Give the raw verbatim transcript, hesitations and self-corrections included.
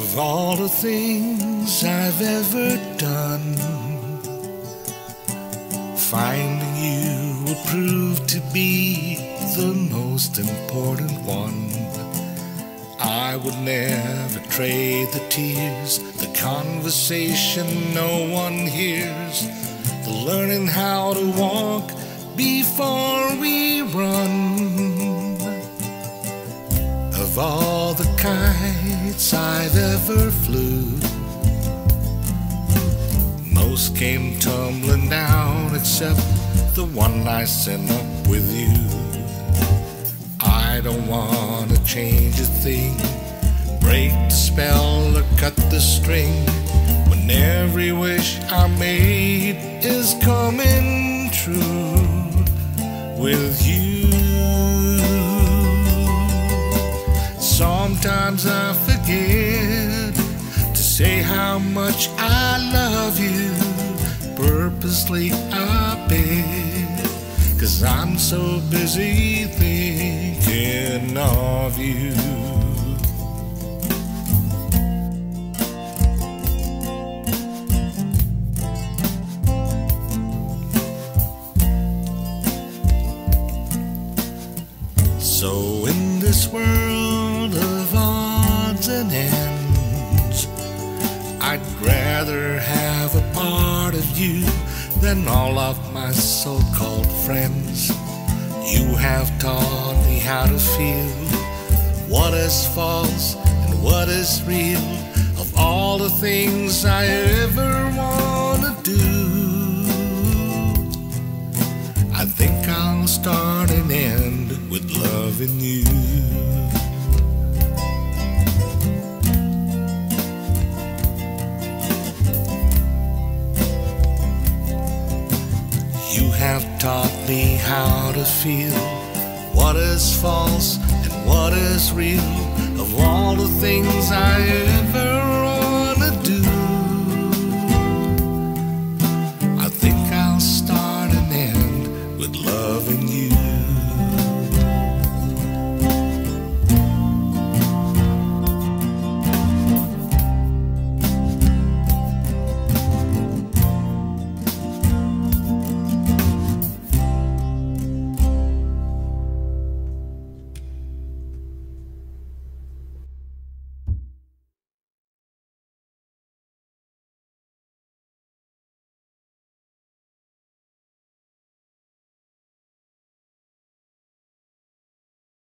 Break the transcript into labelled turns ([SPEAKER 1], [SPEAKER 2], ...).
[SPEAKER 1] Of all the things I've ever done, finding you will prove to be the most important one. I would never trade the tears, the conversation no one hears, the learning how to walk before we run. Of all the kites I've ever flew, most came tumbling down except the one I sent up with you. I don't want to change a thing, break the spell or cut the string, when every wish I made is coming true with you. Sometimes I forget to say how much I love you, purposely I beg, 'cause I'm so busy thinking of you. So in this world of odds and ends, I'd rather have a part of you than all of my so-called friends. You have taught me how to feel what is false and what is real. Of all the things I ever want to do, I think I'll start and end with loving you. You have taught me how to feel what is false and what is real. Of all the things I ever